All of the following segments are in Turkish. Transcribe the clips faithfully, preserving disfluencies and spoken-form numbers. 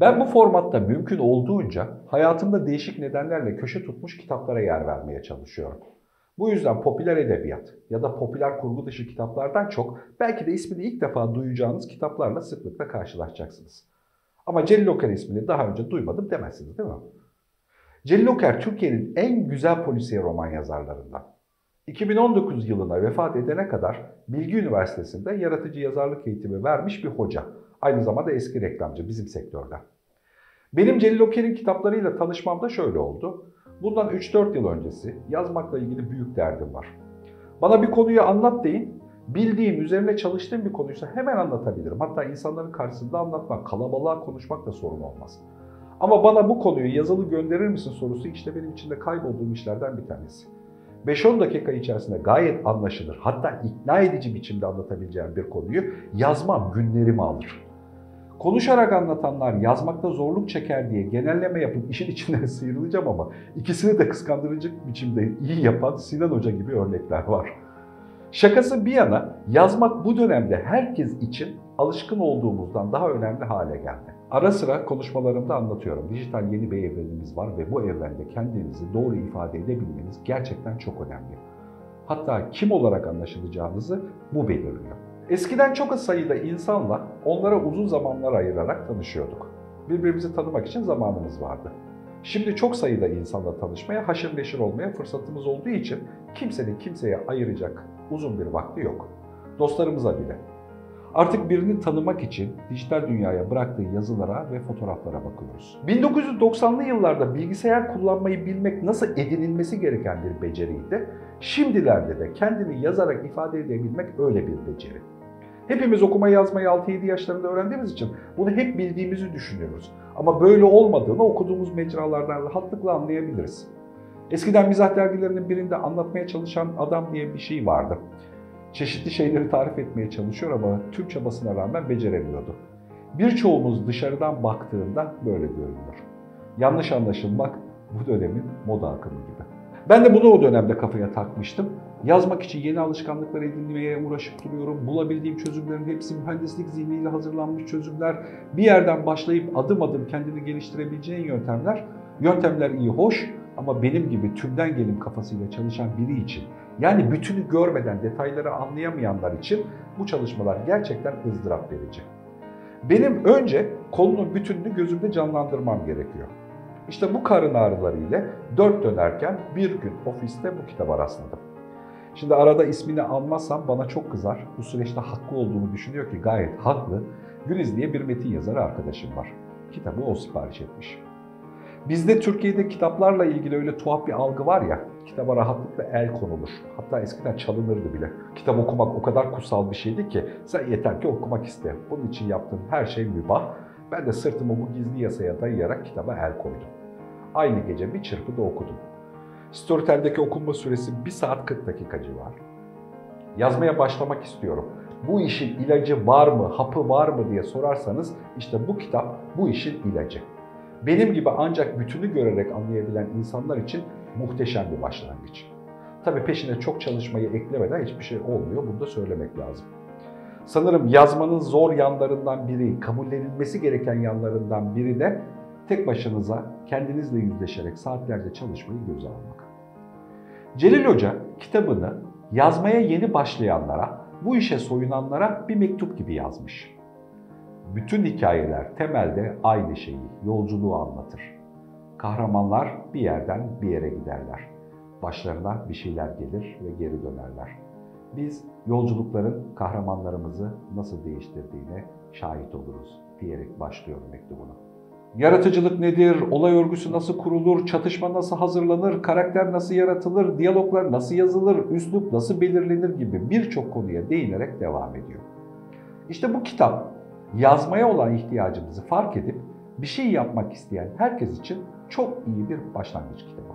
Ben bu formatta mümkün olduğunca hayatımda değişik nedenlerle köşe tutmuş kitaplara yer vermeye çalışıyorum. Bu yüzden popüler edebiyat ya da popüler kurgu dışı kitaplardan çok belki de ismini ilk defa duyacağınız kitaplarla sıklıkla karşılaşacaksınız. Ama Celil Oker ismini daha önce duymadım demezsiniz değil mi? Celil Oker Türkiye'nin en güzel polisiye roman yazarlarından. iki bin on dokuz yılına vefat edene kadar Bilgi Üniversitesi'nde yaratıcı yazarlık eğitimi vermiş bir hoca. Aynı zamanda eski reklamcı bizim sektörden. Benim Celil Oker'in kitaplarıyla tanışmam da şöyle oldu. Bundan üç dört yıl öncesi yazmakla ilgili büyük derdim var. Bana bir konuyu anlat deyin, bildiğim, üzerine çalıştığım bir konuysa hemen anlatabilirim. Hatta insanların karşısında anlatmak, kalabalığa konuşmak da sorun olmaz. Ama bana bu konuyu yazılı gönderir misin sorusu işte benim içinde kaybolduğum işlerden bir tanesi. beş on dakika içerisinde gayet anlaşılır, hatta ikna edici biçimde anlatabileceğim bir konuyu yazmam günlerimi alır. Konuşarak anlatanlar yazmakta zorluk çeker diye genelleme yapıp işin içinden sıyrılacağım ama ikisini de kıskandırıcı biçimde iyi yapan Sinan Hoca gibi örnekler var. Şakası bir yana yazmak bu dönemde herkes için alışkın olduğumuzdan daha önemli hale geldi. Ara sıra konuşmalarımda anlatıyorum. Dijital yeni bir evrenimiz var ve bu evrende kendinizi doğru ifade edebilmeniz gerçekten çok önemli. Hatta kim olarak anlaşılacağınızı bu belirliyor. Eskiden çok az sayıda insanla onlara uzun zamanlar ayırarak tanışıyorduk. Birbirimizi tanımak için zamanımız vardı. Şimdi çok sayıda insanla tanışmaya, haşır neşir olmaya fırsatımız olduğu için kimsenin kimseye ayıracak uzun bir vakti yok. Dostlarımıza bile. Artık birini tanımak için dijital dünyaya bıraktığı yazılara ve fotoğraflara bakıyoruz. bin dokuz yüz doksanlı yıllarda bilgisayar kullanmayı bilmek nasıl edinilmesi gereken bir beceriydi, şimdilerde de kendini yazarak ifade edebilmek öyle bir beceri. Hepimiz okuma yazmayı altı yedi yaşlarında öğrendiğimiz için bunu hep bildiğimizi düşünüyoruz. Ama böyle olmadığını okuduğumuz mecralardan rahatlıkla anlayabiliriz. Eskiden mizah dergilerinin birinde anlatmaya çalışan adam diye bir şey vardı. Çeşitli şeyleri tarif etmeye çalışıyor ama tüm çabasına rağmen beceremiyordu. Birçoğumuz dışarıdan baktığında böyle görünüyor. Yanlış anlaşılmak bu dönemin moda akımı gibi. Ben de bunu o dönemde kafaya takmıştım. Yazmak için yeni alışkanlıklar edinmeye uğraşıp duruyorum. Bulabildiğim çözümlerin hepsi mühendislik zihniyle hazırlanmış çözümler. Bir yerden başlayıp adım adım kendini geliştirebileceğin yöntemler. Yöntemler iyi, hoş ama benim gibi tümden gelim kafasıyla çalışan biri için, yani bütünü görmeden detayları anlayamayanlar için bu çalışmalar gerçekten ızdırap verici. Benim önce konunun bütününü gözümde canlandırmam gerekiyor. İşte bu karın ağrıları ile dört dönerken bir gün ofiste bu kitaba rastladım. Şimdi arada ismini anmazsam bana çok kızar. Bu süreçte haklı olduğunu düşünüyor ki gayet haklı. Güliz diye bir metin yazarı arkadaşım var. Kitabı o sipariş etmiş. Bizde Türkiye'de kitaplarla ilgili öyle tuhaf bir algı var ya, kitaba rahatlıkla el konulur. Hatta eskiden çalınırdı bile. Kitap okumak o kadar kutsal bir şeydi ki sen yeter ki okumak iste. Bunun için yaptığın her şey mübah. Ben de sırtımı bu gizli yasaya dayayarak kitaba el koydum. Aynı gece bir çırpıda okudum. Storytel'deki okunma süresi bir saat kırk dakika civarı. Yazmaya başlamak istiyorum. Bu işin ilacı var mı, hapı var mı diye sorarsanız işte bu kitap bu işin ilacı. Benim gibi ancak bütünü görerek anlayabilen insanlar için muhteşem bir başlangıç. Tabii peşine çok çalışmayı eklemeden hiçbir şey olmuyor, bunu da söylemek lazım. Sanırım yazmanın zor yanlarından biri, kabullenilmesi gereken yanlarından biri de tek başınıza kendinizle yüzleşerek saatlerce çalışmayı göze almak. Celil Hoca kitabını yazmaya yeni başlayanlara, bu işe soyunanlara bir mektup gibi yazmış. Bütün hikayeler temelde aynı şeyi, yolculuğu anlatır. Kahramanlar bir yerden bir yere giderler. Başlarına bir şeyler gelir ve geri dönerler. Biz yolculukların kahramanlarımızı nasıl değiştirdiğine şahit oluruz diyerek başlıyor mektubunu. Yaratıcılık nedir, olay örgüsü nasıl kurulur, çatışma nasıl hazırlanır, karakter nasıl yaratılır, diyaloglar nasıl yazılır, üslup nasıl belirlenir gibi birçok konuya değinerek devam ediyor. İşte bu kitap, yazmaya olan ihtiyacımızı fark edip bir şey yapmak isteyen herkes için çok iyi bir başlangıç kitabı.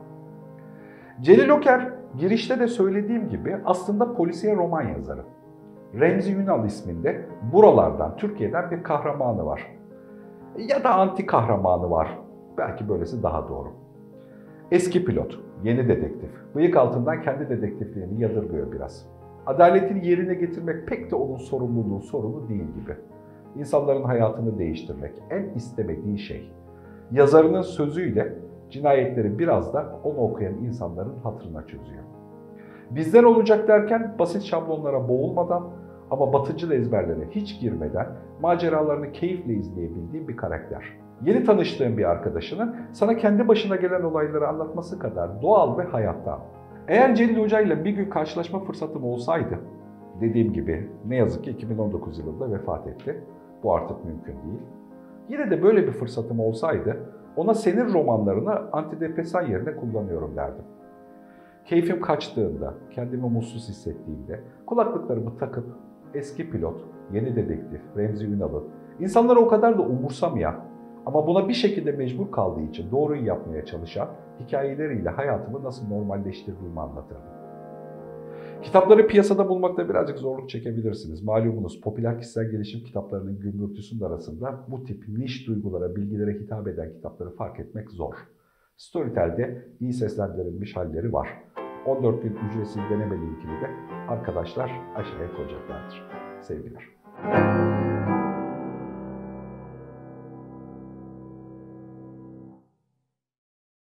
Celil Oker, girişte de söylediğim gibi aslında polisiye roman yazarı. Remzi Ünal isminde buralardan, Türkiye'den bir kahramanı var. Ya da anti kahramanı var. Belki böylesi daha doğru. Eski pilot, yeni dedektif. Bıyık altından kendi dedektifliğini yadırgıyor biraz. Adaletin yerine getirmek pek de onun sorumluluğu sorunu değil gibi. insanların hayatını değiştirmek en istemediği şey. Yazarının sözüyle cinayetleri biraz da onu okuyan insanların hatırına çözüyor. Bizden olacak derken basit şablonlara boğulmadan ama batıcıl ezberlere hiç girmeden maceralarını keyifle izleyebildiğin bir karakter. Yeni tanıştığın bir arkadaşının sana kendi başına gelen olayları anlatması kadar doğal ve hayattan. Eğer Celil Hoca ile bir gün karşılaşma fırsatım olsaydı, dediğim gibi ne yazık ki iki bin on dokuz yılında vefat etti. Bu artık mümkün değil. Yine de böyle bir fırsatım olsaydı ona senin romanlarını antidepresan yerine kullanıyorum derdim. Keyfim kaçtığında, kendimi mutsuz hissettiğimde kulaklıklarımı takıp eski pilot, yeni dedektif Remzi Ünal'ın insanları o kadar da umursamayan ama buna bir şekilde mecbur kaldığı için doğruyu yapmaya çalışan hikayeleriyle hayatımı nasıl normalleştirdiğimi anlatırdım. Kitapları piyasada bulmakta birazcık zorluk çekebilirsiniz. Malumunuz popüler kişisel gelişim kitaplarının gümbürtüsünün arasında bu tip niş duygulara, bilgilere hitap eden kitapları fark etmek zor. Storytel'de iyi seslendirilmiş halleri var. on dört gün ücretsiz deneme linkini de arkadaşlar aşağıya koyacaklardır. Sevgiler.